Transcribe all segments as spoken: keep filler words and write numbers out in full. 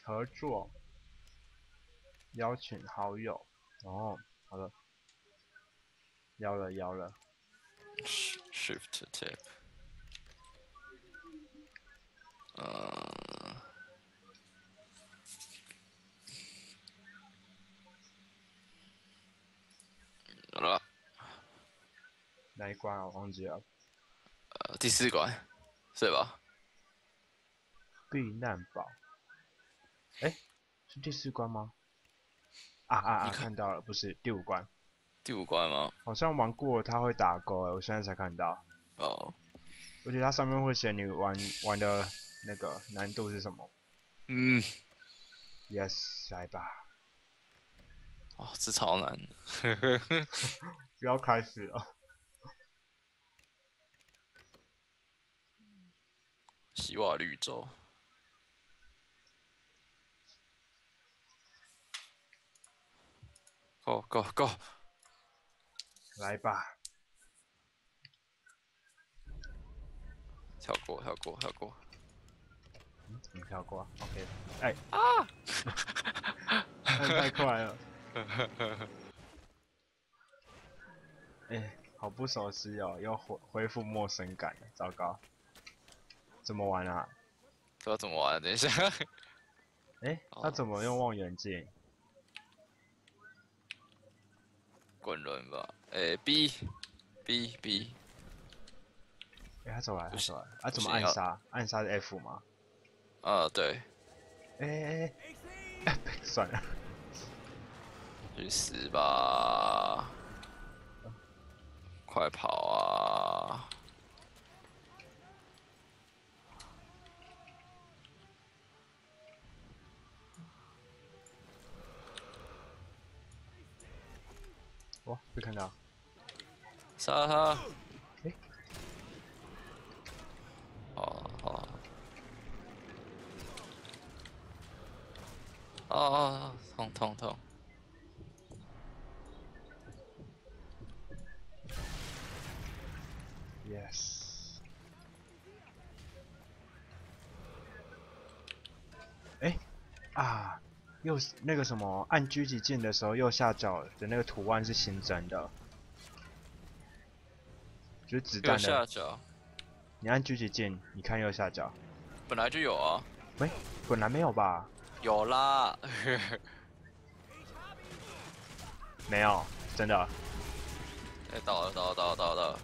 合作，邀请好友。哦，好了，邀了邀了。 Shift tab。呃，好了， 哪一关啊？我忘记了。 呃，第四关，是吧？ 避难堡。哎，是第四关吗？啊啊啊！ 你看看到了，不是第五关。 第五关吗？ 好像玩过它会打勾哎，我现在才看到。 哦， 而且它上面会写你玩玩的那个难度是什么。 嗯， Yes，来吧， 哦，这超难。 不要开始了。 希瓦绿洲，Go Go Go！ 来吧， 跳过跳过跳过。 嗯，怎么跳过啊？OK，哎， 啊！ 按太快了。哎，好不熟悉哦，又恢恢复陌生感了，糟糕。怎么玩啊？ 这要怎么玩？等一下。 哎，他哦， 怎么用望远镜？ 滚轮吧。诶，B B B， 哎，他走来， 不行他走来，啊，怎么不行，要暗杀？暗杀是 F 吗？ 啊对， 哎哎哎，算了。 去死吧！快跑啊！ 哇，被看到。 杀他！ 哎， 好好啊！痛痛痛！ Yes。哎啊，右那个什么，按狙击键的时候，右下角的那个图案是新增的，就是子右弹的。 下角你按狙击键，你看右下角。 本来就有啊， 喂，本来没有吧？ 有啦。 没有，真的。 哎，到了到了到了到了到了！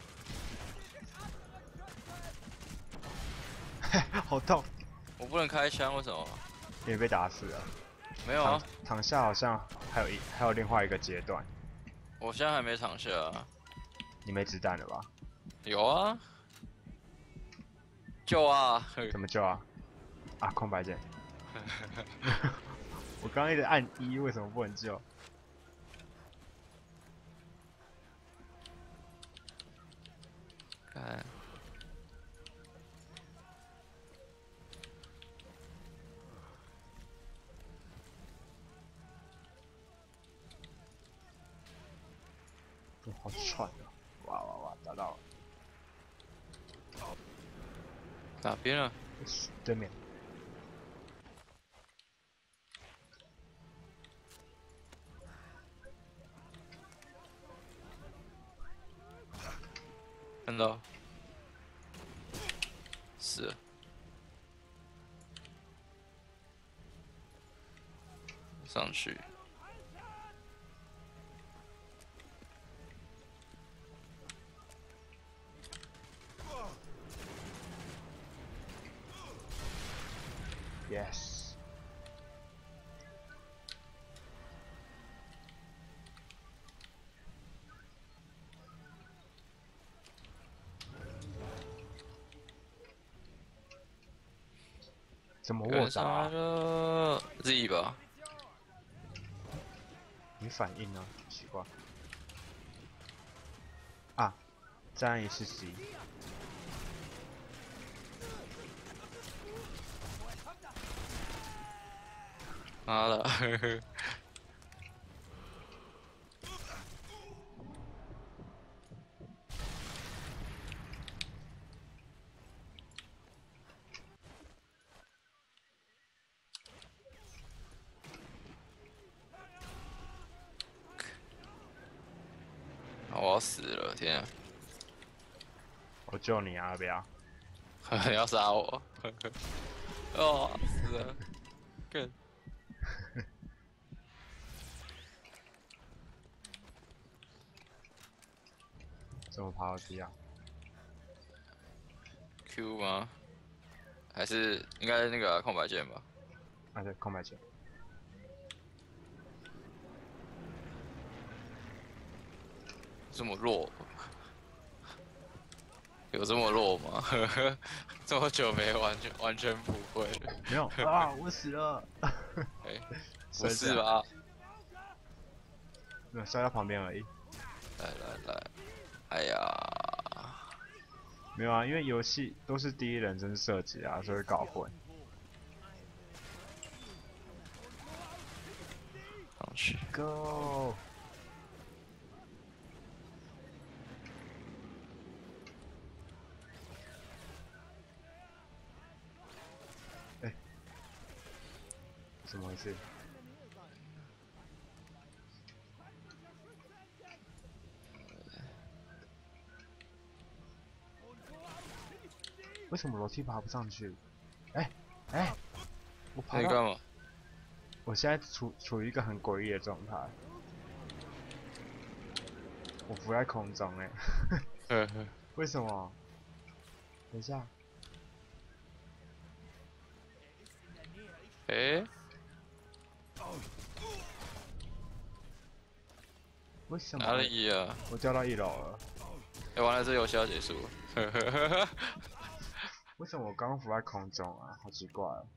好痛， 我不能开枪，为什么？ 因为被打死了。躺没有啊， 躺下好像还有一还有另外一个阶段。 我现在还没躺下啊。 你没子弹了吧？ 有啊，救啊！ 怎么救啊？啊，空白键。我刚刚一直按一，为什么不能救？ 看， 哦、好喘啊！哇哇哇，打到了。 哪边啊？ 对面。 看到，死了，上去。 Yes。怎么有人上来握打啊？ 了，Z 吧？ 你反应呢？奇怪。啊，再按一次 C。 妈的！ 要死了，天啊！ 我救你啊，要不要？ 你要杀我？哦，死了，更怎么爬楼梯啊？ Q 吗？还是应该那个空白键吧？ 啊，对，空白键。 这么弱？有这么弱吗？这么久没完全完全不会了。 没有啊，我死了。 哎、 不不会这样是吧？ 没有摔到旁边而已。 来来来，哎呀， 没有啊，因为游戏都是第一人称射击啊，所以搞混。 上去。 Go！哎、欸，怎么回事？为什么楼梯爬不上去？哎、欸、哎、欸，我爬到。 你干嘛？ 我现在处处于一个很诡异的状态，我浮在空中哎、欸，为什么？等一下， 哎、欸， 为什么？ 哪里呀、啊？ 我掉到一楼了。 哎、欸，完了，这游戏要结束了。 为什么我刚刚浮在空中啊？好奇怪、哦。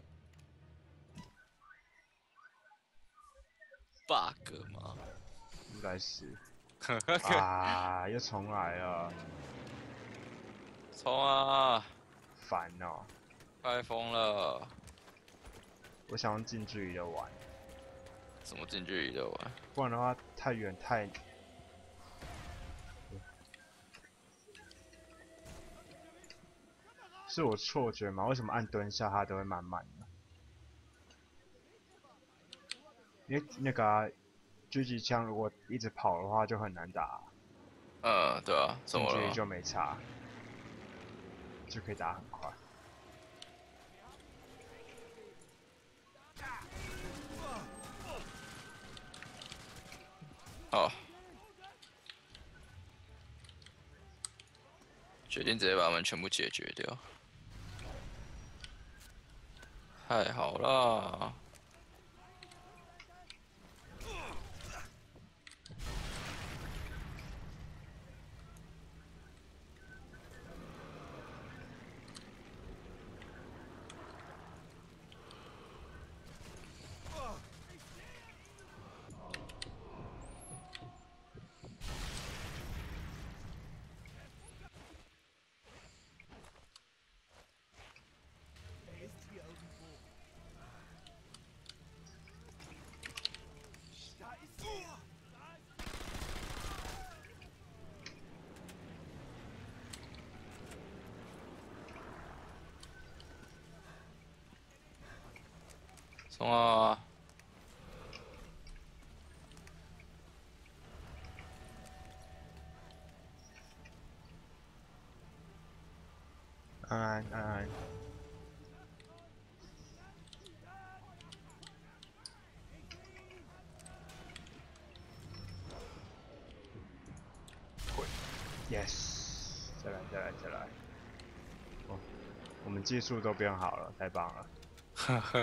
bug 吗？ 应该是。啊，又重来了。 冲啊！ 烦哦。 快疯了！ 我想用近距离的玩。 怎么近距离的玩？ 不然的话太远太。是我错觉吗？为什么按蹲下它都会慢慢的？因为那个、啊、狙击枪如果一直跑的话就很难打。 嗯，对啊，怎么了？ 近距离就没差，就可以打很快。 好，决定直接把他们全部解决掉。太好了！冲啊！ 安安安安。滚 ！Yes！ 再来再来再来。哦，我们技术都变好了，太棒了。 呵呵。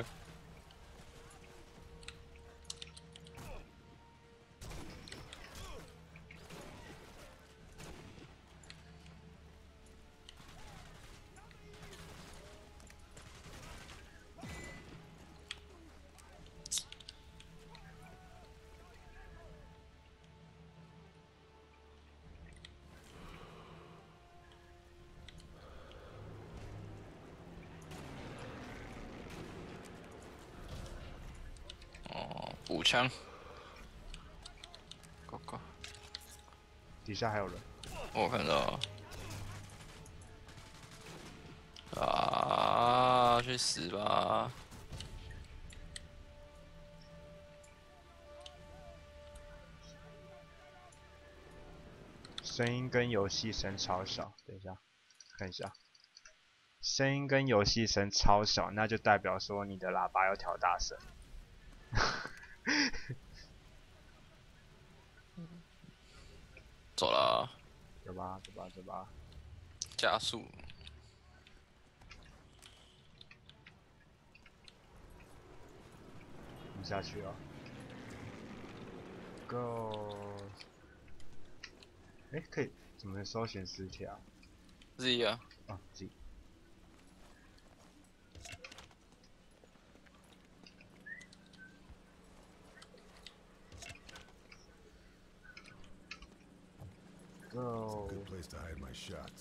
哦，补枪。go go。 底下还有人。 我看到。啊！去死吧！ 声音跟游戏声超小。等一下，看一下，声音跟游戏声超小，那就代表说你的喇叭要调大声。 走了， 走吧，走吧，走吧。 加速。 你下去了。Go。哎，可以怎么搜寻尸体啊 Z 啊， 啊 ，Z。Go。 Good place to hide my shots.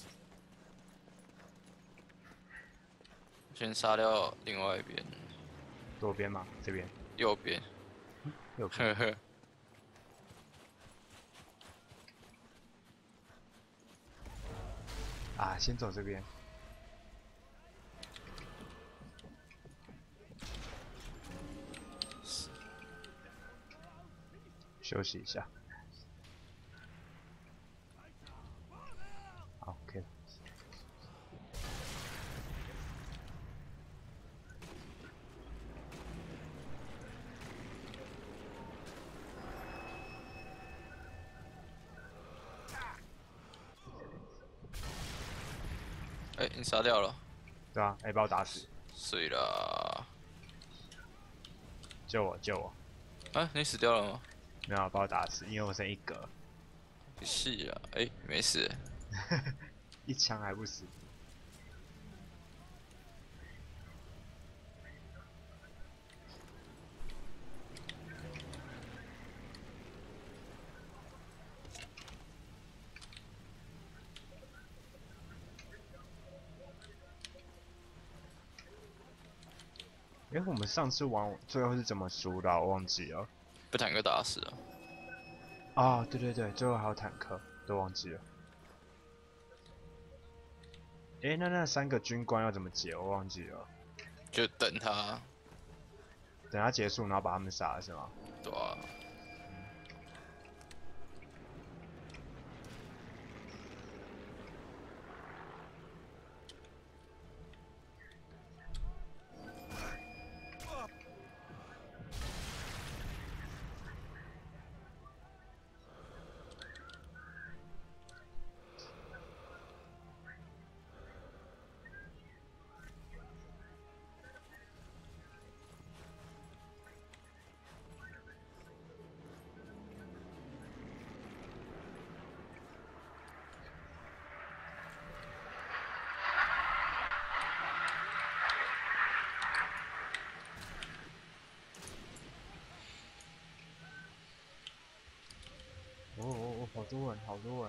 先杀掉另外一边， 左边嘛，这边。 右边。 右边。 呵呵。 啊，先走这边。休息一下。好 ，OK。 哎、欸，你杀掉了。 对啊，哎、欸，把我打死。 碎啦。 救我，救我。 啊，你死掉了吗？ 没有，把我打死，因为我剩一格。 是啊，哎、欸，没事。 一枪还不死。哎、欸，我们上次玩最后是怎么输的、啊？我忘记了。 被坦克打死了。 哦，对对对，最后还有坦克，都忘记了。哎、欸，那那三个军官要怎么解？我忘记了。 就等他。 等他结束，然后把他们杀了是吗？ 对啊。 哦哦哦，好多人，好多人。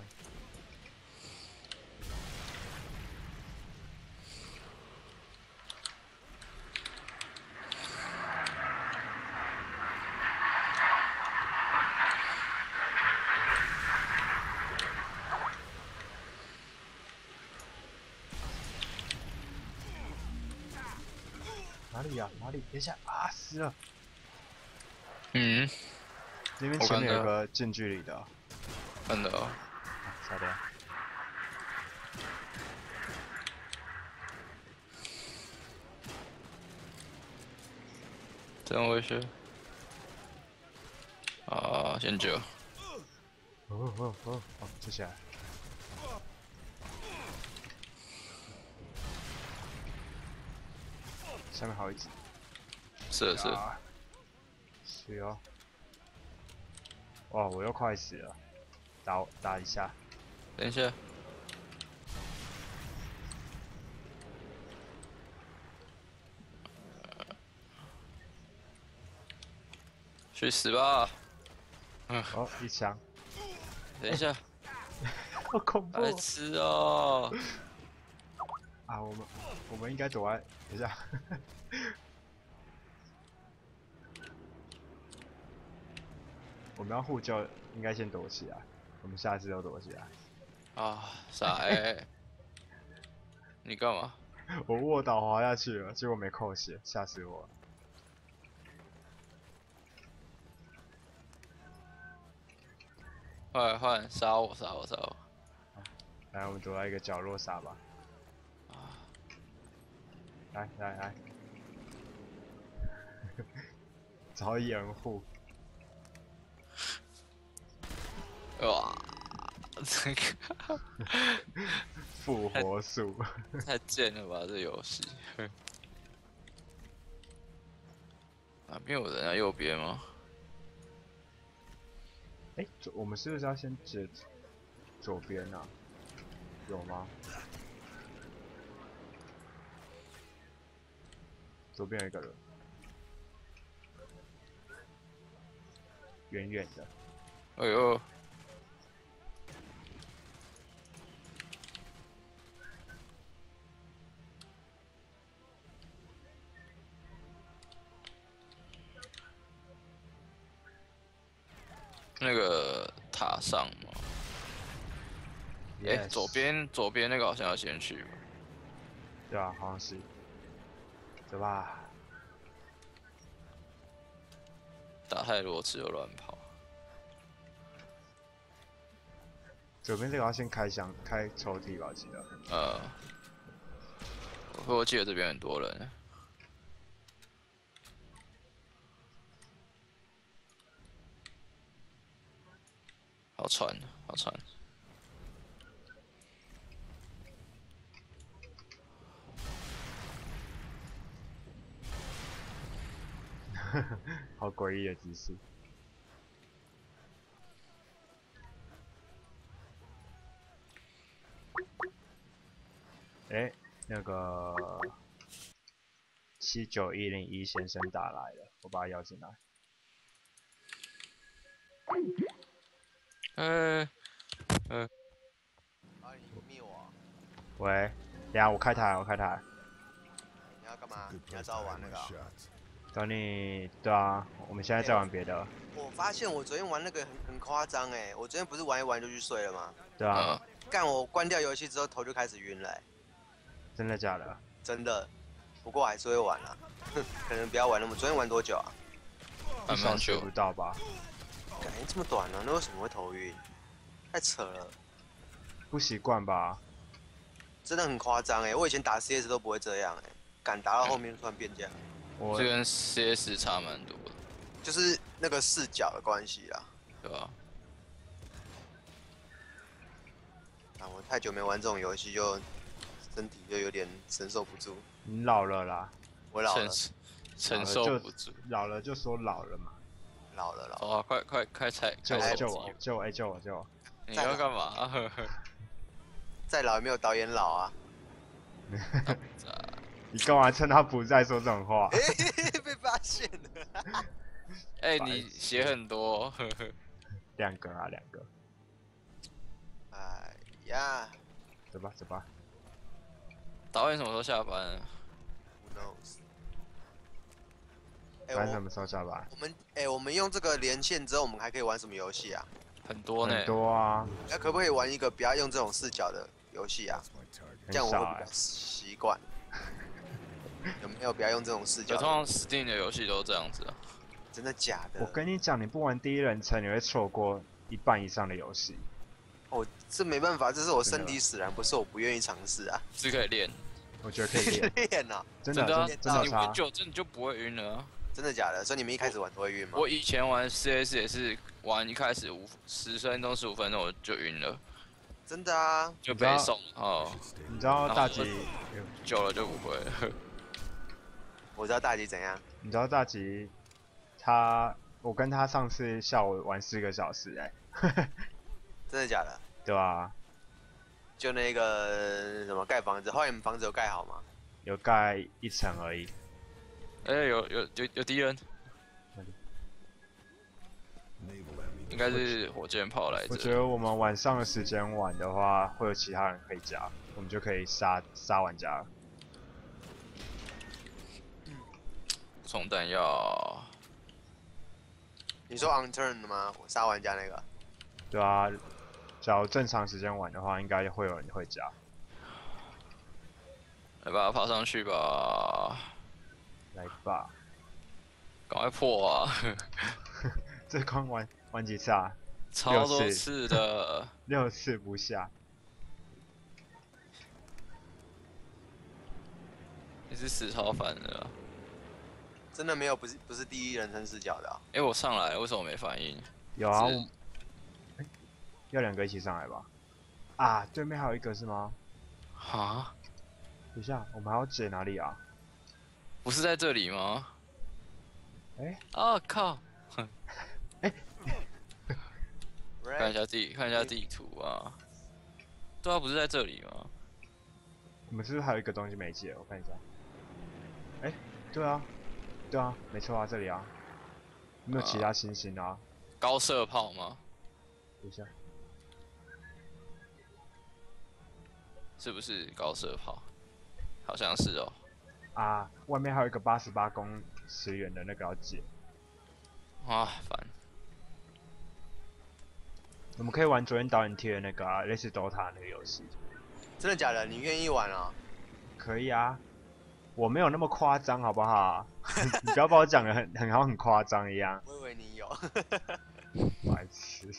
哪里呀、啊？哪里？等一下啊，死了！ 嗯， 这边前面有个近距离的、哦。 看到。 啊，杀掉。 怎么回事？啊，先救。 哦哦哦哦，接下来。下面还有一只。 是是。 是哦。哇，我又快死了。打打一下。 等一下。去死吧！嗯。 哦，一枪。 等一下。 好恐怖！ 白痴哦！ 啊，我们我们应该躲在，等一下。我们要互救，应该先躲起来。我们下次都躲起来。 啊，傻欸！你干嘛？ 我卧倒滑下去了，结果没扣血，吓死我了。 换换，杀我杀我杀我！ 来，我们躲在一个角落杀吧。来来来，找掩护。 哇，这个复活术。 太贱了吧，这游戏。哪边有人啊？右边吗？ 哎、欸，我们是不是要先解左边啊？有吗？左边有一个人，远远的。 哎呦！那个塔上吗？哎、 Yes 左边左边那个好像要先去吧？ 对啊，好像是。走吧。 打太多次就乱跑。 左边这个要先开箱开抽屉吧，我记得。 呃，我我记得这边很多人。好喘，好喘。 好诡异的姿势。哎、欸，那个七九一零一先生打来了，我把他邀进来。 呃呃， 啊，你灭我、啊！ 喂，等下我开台，我开台。 你要干嘛？你要找我玩那个、啊？ 找你，对啊，我们现在在玩别的。 我发现我昨天玩那个很很夸张哎，我昨天不是玩一玩就去睡了吗？ 对啊。 干、嗯、我关掉游戏之后头就开始晕了、欸。 真的假的？ 真的，不过我还是会玩啊，可能不要玩那么。昨天玩多久啊？ 一小时不到吧？ 感觉这么短呢、啊？那为什么会头晕？太扯了。 不习惯吧？ 真的很夸张哎，我以前打 C S 都不会这样哎，敢打到后面突然变这样。 我这跟 C S 差蛮多的， 就是那个视角的关系啦， 对吧？ 啊，我太久没玩这种游戏，就身体就有点承受不住。 你老了啦， 我老了， 承受不住。 老了就说老了嘛。 老了老了。 好啊，快快快拆！ 救我救我救我！哎救我救我！ 你要干嘛？ 再老也没有导演老啊。 你干嘛趁他不在说这种话？ 被发现了。 哎、欸，你血很多。 两个啊，两个。 哎呀， 走吧走吧。 导演什么时候下班 ？Who knows？ 导演什么时候下班？ 我们哎、欸，我们用这个连线之后，我们还可以玩什么游戏啊？ 很多呢。 很多啊。 那可不可以玩一个不要用这种视角的游戏啊？这样我会比较习惯。有没有不要用这种视角？ 通常 Steam 的游戏都这样子啊。 真的假的？ 我跟你讲，你不玩第一人称，你会错过一半以上的游戏。 哦，这没办法，这是我身体使然，不是我不愿意尝试啊。 是可以练， 我觉得可以练。 练啊！ 真的真的真的你玩久，真的就不会晕了、啊。 真的假的？所以你们一开始玩都会晕吗？ 我以前玩 C S 也是玩一开始五十分钟、十五分钟我就晕了。 真的啊， 就被送哦。 你知道大吉久了就不会了。 我知道大吉怎样。 你知道大吉，他我跟他上次下午玩四个小时哎、欸。 真的假的？ 对啊。 就那个什么盖房子，后来你们房子有盖好吗？ 有盖一层而已。 哎、欸，有有有有敌人。应该是火箭炮来着。 我觉得我们晚上的时间玩的话，会有其他人可以加，我们就可以杀杀玩家。 充弹药。 你说 on turn 的吗？杀玩家那个？ 对啊，假如正常时间玩的话，应该会有人会加。 来吧，爬上去吧。 来吧。 赶快破啊！ 这关玩玩几次啊？ 超多次的。 六次不下。 是死超烦的啊。 真的没有不是不是第一人称视角的、啊。 哎、我上来了，为什么没反应？ 有啊， 是我欸要两个一起上来吧？啊，对面还有一个是吗？ 哈， 等一下，我们还要解哪里啊？ 不是在这里吗？ 哎、 啊靠！ 看看一下地，看一下地图啊。对啊，不是在这里吗？ 我们是不是还有一个东西没解？我看一下。哎、对啊，对啊，没错啊，这里啊，有没有其他星星啊？ 高射炮吗？ 等一下， 是不是高射炮？好像是哦。 啊，外面还有一个八十八公尺远的那个要解。 啊，烦。 我们可以玩昨天导演贴的那个啊，类似 Dota 那个游戏。 真的假的？你愿意玩啊？ 可以啊，我没有那么夸张，好不好？你不要把我讲的很很好像很夸张一样， 我以为你有。 白痴。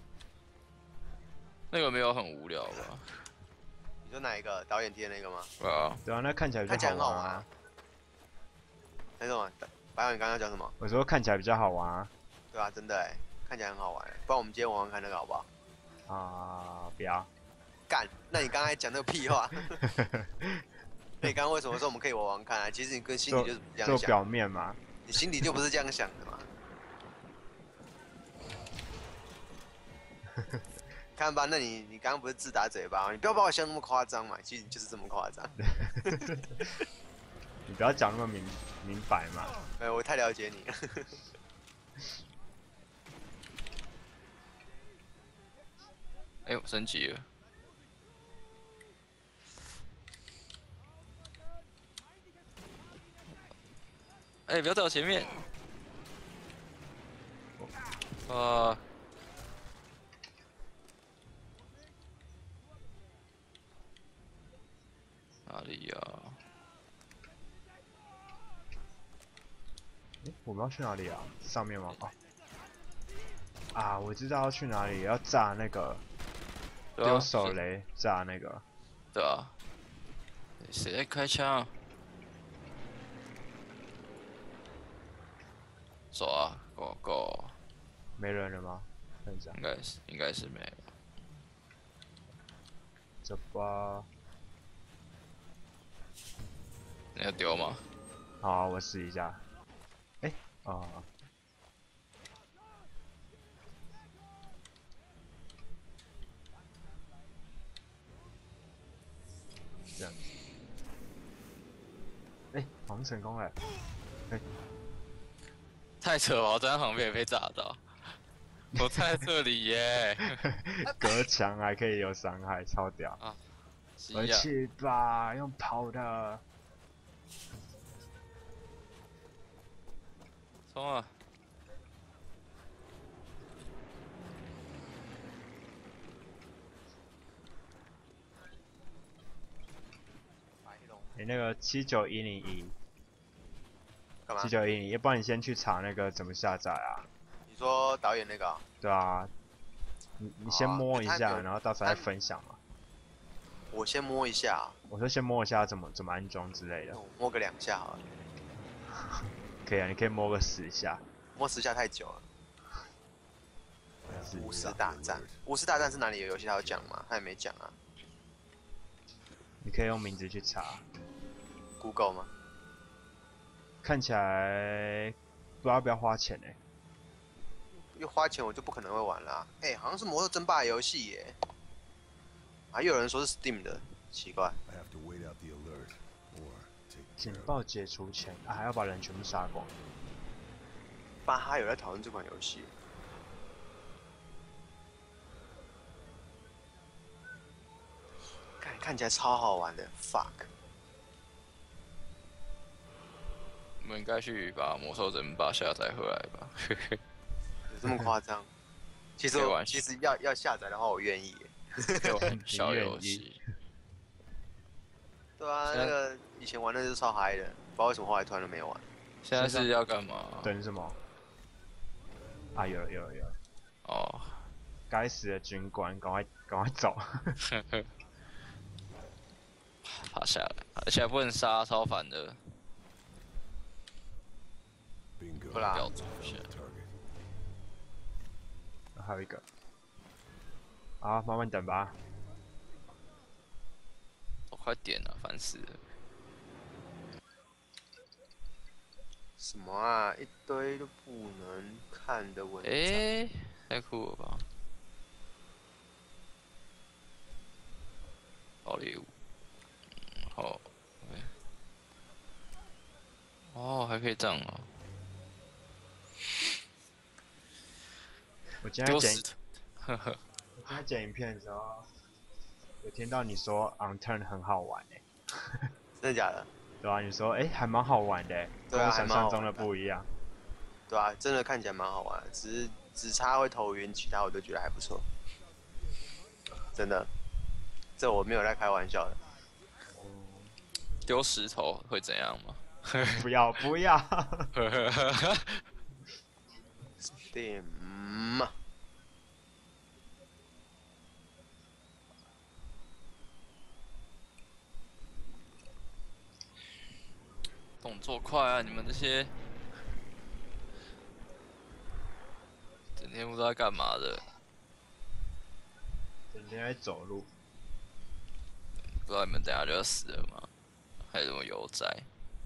那个没有很无聊吧？ 你说哪一个导演贴那个吗？ 对啊， 对啊，那看起来比看起来很好较好玩啊玩啊。。那种白友，你刚刚讲什么？ 我说看起来比较好玩啊。 对啊，真的哎，看起来很好玩欸。不然我们今天玩玩看那个好不好？ 啊，不要。 干，那你刚才讲那个屁话。那你刚刚为什么说我们可以玩玩看啊？其实你跟心里就是不这样想， 做表面嘛。 你心里就不是这样想的嘛。看吧，那你你刚刚不是自打嘴巴吗？你不要把我想那么夸张嘛，其实你就是这么夸张。 你不要讲那么明明白嘛。 没有，我太了解你了。 哎、我升级了。哎、不要在我前面！啊！哪里呀、 诶我们要去哪里啊？上面吗？哦。啊，我知道要去哪里，要炸那个对啊丢手雷，炸那个。 对啊。谁在开枪？走啊，Go Go！ 没人了吗？看一下， 应该是应该是没有。 这吧。 你要丢吗？ 好啊，我试一下。哎、哦。这样子。哎、好像成功了。哎、 太扯了，我站在旁边也被炸到。我在这里耶！ 隔墙还可以有伤害，超屌。回是呀， 去吧，用跑的。 冲啊！ 你、那个七九一零一， 干嘛七？九一零，要不然你先去查那个怎么下载啊？ 你说导演那个、啊？ 对啊，你你先好啊摸一下， 他有然后到时候再他分享嘛。 我先摸一下、啊， 我说先摸一下怎么怎么安装之类的。 我摸个两下好了， 可以啊，你可以摸个十下。 摸十下太久了。 是巫师大战，巫师大战是哪里的游戏？他有讲吗？他也没讲啊。 你可以用名字去查， Google 吗？ 看起来不知道要不要花钱呢、欸。 因为花钱我就不可能会玩啦、哎、欸，好像是魔兽争霸游戏耶。还有人说是 Steam 的，奇怪。 警报解除前啊，还要把人全部杀光。 巴哈有在讨论这款游戏。看看起来超好玩的 ，fuck！ 我们应该去把魔兽争霸下载回来吧。 有这么夸张？其实我没关系其实要要下载的话，我愿意耶。 就玩小游你戏。 对啊， 现在那个以前玩的是超嗨的，不知道为什么后来突然就没有玩。 现在是要干嘛？ 等什么？啊，有了有了有了！ 哦， 该死的军官，赶快赶快走！ 爬下来，而且还不能杀，超烦的。 不啦， 标注一下。 还有一个。好，慢慢等吧。 都快点了，烦死了。 什么啊？一堆都不能看的文章。 诶、欸，太酷了吧！好礼物。好。哦，还可以这样哦。 我今天剪， 呵呵。 我今天剪影片的时候，有听到你说 on turn 很好玩诶、欸， 真的假的？ 对啊，你说诶、欸、还蛮好玩的、欸，跟对啊我想象中的不一样。 对啊，真的看起来蛮好玩的，只是只差会头晕，其他我都觉得还不错。真的，这我没有在开玩笑的。 丢石头会怎样吗？ 不要不要。 对嘛？ 动作快啊！你们这些整天不知道在干嘛的， 整天在走路。 不知道你们等下就要死了吗？还是什么悠哉？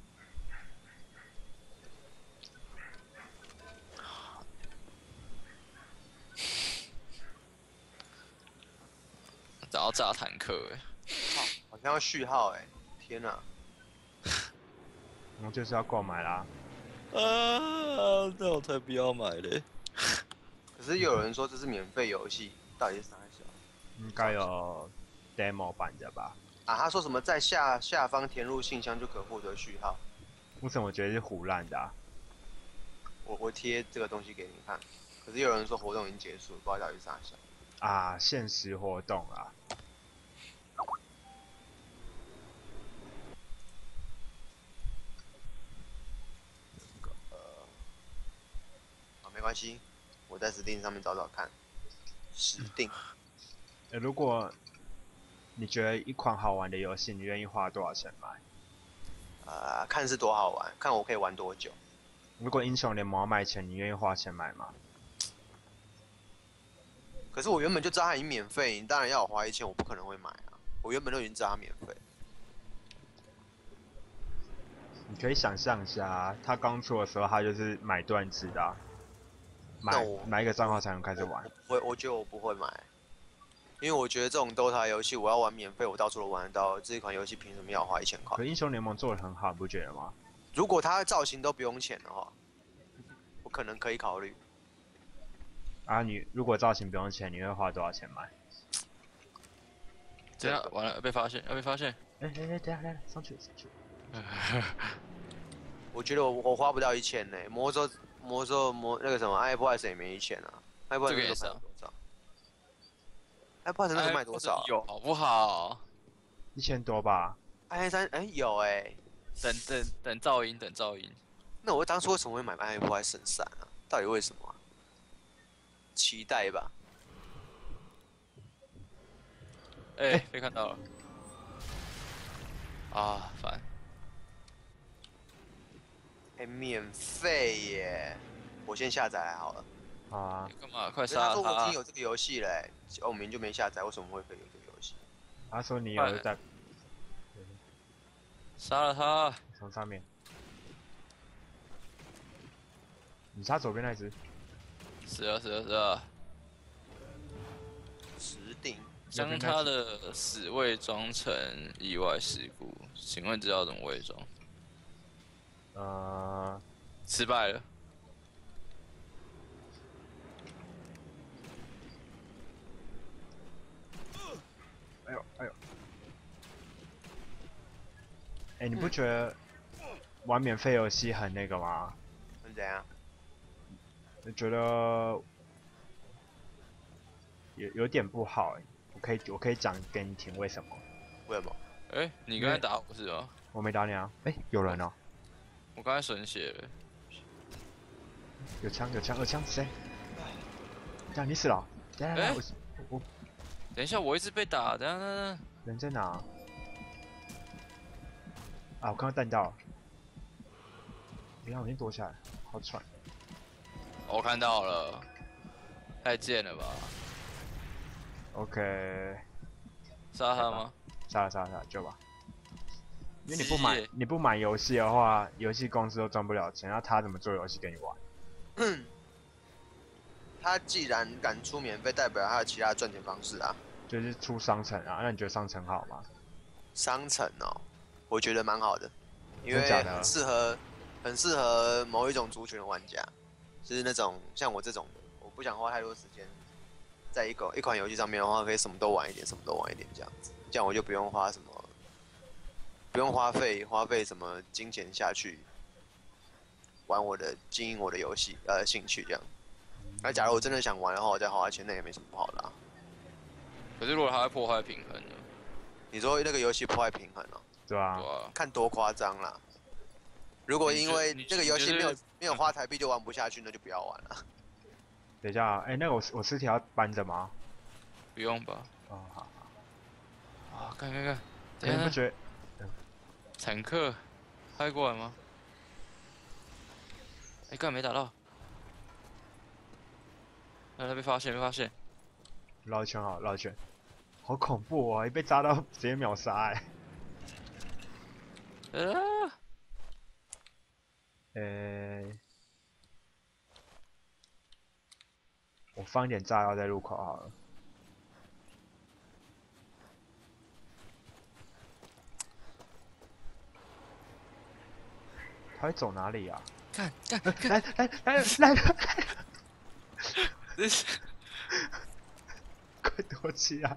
找到炸坦克哎！ 好像要序号哎、欸！天哪！ 然后就是要购买啦。 啊，那我才不要买嘞！ 可是有人说这是免费游戏，到底是啥小？ 应该有 demo 版的吧？ 啊，他说什么在下下方填入信箱就可获得序号？ 为什么我觉得是胡乱的、啊？ 我我贴这个东西给你看，可是有人说活动已经结束，不知道到底是啥小。 啊，限时活动啊！ 啊，没关系，我在 Steam 上面找找看。Steam， 呃，如果你觉得一款好玩的游戏，你愿意花多少钱买？ 呃，看是多好玩，看我可以玩多久。 如果英雄联盟要卖钱，你愿意花钱买吗？ 可是我原本就知道它已经免费，你当然要我花一千，我不可能会买啊。我原本都已经知道它免费。 你可以想象一下，它刚出的时候，它就是买断制的、啊，买买一个账号才能开始玩。 我我觉得我不会买，因为我觉得这种 D O T A 游戏，我要玩免费，我到处都玩得到。这一款游戏凭什么要花一千块？ 可英雄联盟做的很好，你不觉得吗？ 如果它的造型都不用钱的话，我可能可以考虑。 啊，你如果造型不用钱，你会花多少钱买？ 这样完了，被发现，要被发现。 哎哎哎，等下等下，上去上去。 我觉得我我花不到一千呢，魔兽魔兽魔那个什么 iPod 也没一千啊 ，iPod 那个卖多少 ？iPod 那个卖多少？ 有好不好？ 一千多吧。 i 三哎有哎、欸， 等等等噪音，等噪音。 那我当初为什么会买 iPod 神闪啊？到底为什么、啊？期待吧。 哎、欸，被看到了。啊，烦。 哎、欸，免费耶！我先下载来好了。 好啊。 干嘛？快他杀了说我已他！ 经有这个游戏嘞，哦，我明明就没下载，为什么会可以有这个游戏？ 他说你有在。 杀了他！ 从上面。你杀左边那只。 死了死了死了！ 十定。 将他的死伪装成意外事故，请问这要怎么伪装？ 呃， 失败了。 哎呦哎呦！哎、欸，你不觉得玩免费游戏很那个吗？ 很怎样？ 我觉得有有点不好哎、欸。我可以我可以讲给你听为什么？ 为什么？ 哎、欸，你刚才打我是吗？ 我没打你啊！哎、欸，有人哦、喔！ 我刚才损血了。 有枪有枪有枪谁？这样你死了！等下等下、欸、我我等一下，我一直被打，等下等下。 人在哪？ 啊，我刚刚弹到了。你看，我先躲起来，好喘。 我看到了，太贱了吧？ OK， 杀他吗？ 杀了杀了杀了，救吧。因为你不买谢谢你不买游戏的话，游戏公司都赚不了钱，那他怎么做游戏给你玩？ 他既然敢出免费，代表他有其他赚钱方式啊。 就是出商城啊，那你觉得商城好吗？ 商城哦，我觉得蛮好的，因为真假的很适合很适合某一种族群的玩家，就是那种像我这种的，我不想花太多时间在一个一款游戏上面的话，可以什么都玩一点，什么都玩一点这样子，这样我就不用花什么，不用花费花费什么金钱下去玩我的经营我的游戏呃兴趣这样。那假如我真的想玩的话，我再花钱，那也没什么不好的啊。 可是如果他会破坏平衡呢？ 你说那个游戏破坏平衡哦， 对啊对，啊， 看多夸张啦。如果因为你觉这个游戏没有你觉得没有花台币就玩不下去，那就不要玩了。 等一下啊，哎、那个我我尸体要搬着吗？ 不用吧？ 哦，好。 啊，看看看， 你不等一下， 觉得？ 坦克开过来吗？哎，干没打到，哎，他被发现，被发现， 绕一圈好，绕一圈。好恐怖哦！一被扎到直接秒杀哎、 啊， 呃、我放一点炸药在入口好了。他会走哪里啊？ 看看来来来来来！ 这是快躲起来！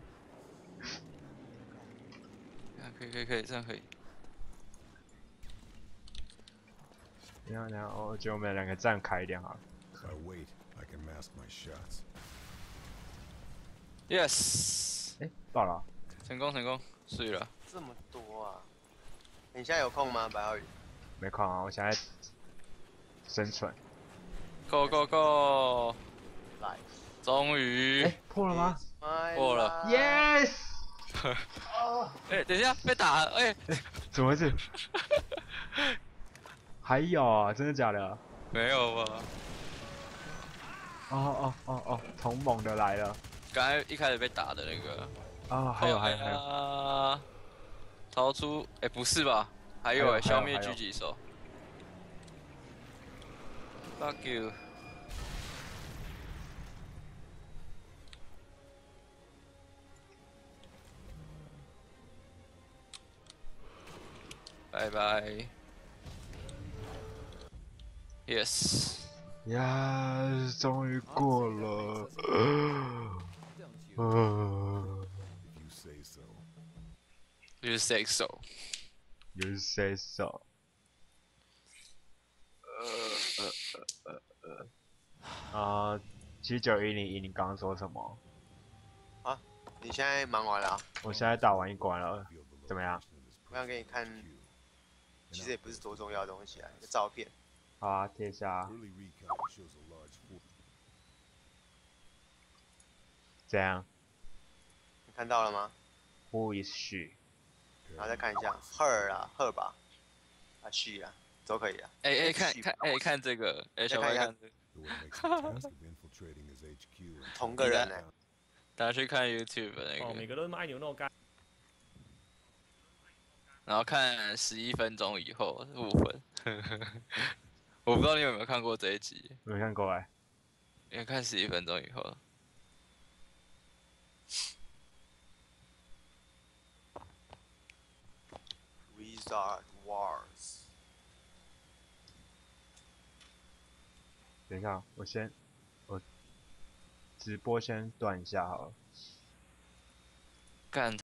看可以可以可以，这样可以。 等一下等一下，我觉得我们两个站开一点好了。 If I wait, I can mask my shots. Yes， 哎、爆了啊！ 成功成功，睡了。 这么多啊！你现在有空吗，白浩宇？ 没空啊，我现在生存。 Go go go！ 来， 终于， 哎、破了吗破了 ？Yes！ 哎，等一下被打了，哎， 怎么回事？还有啊，真的假的？ 没有吧？ 哦哦哦哦，同盟的来了。 刚才一开始被打的那个。 啊、还有还有还有， 有。逃出，哎，不是吧？还有哎， 还有还有消灭还有狙击手。Fuck you！拜拜。Yes。 呀，终于过了。呃 If you say so. You say so。 ，You say so。啊，七九一零一，你刚刚说什么？ 你现在忙完了、啊， 我现在打完一关了， Reveal the 怎么样？ location of this 我想给你看， Q. 其实也不是多重要的东西啊，一个照片。 好啊，贴一下。 Early recon shows a large force. 怎样你看到了吗？ ？Who is she？ 然后再看一下 her 啊 her 吧，啊 she 啊，都可以啊。 哎哎，看是看哎看这个，哎小白看一下看这个， The one makes the task of infiltrating his H Q. and 同个人呢、 taking down 大家去看 YouTube 那哦， 个， 每个都他妈爱牛肉干。 然后看十一分钟以后五分。我不知道你有没有看过这一集， 没看过哎。 因为看十一分钟以后。 Wizard Wars。 等一下，我先，我直播先断一下好了。 干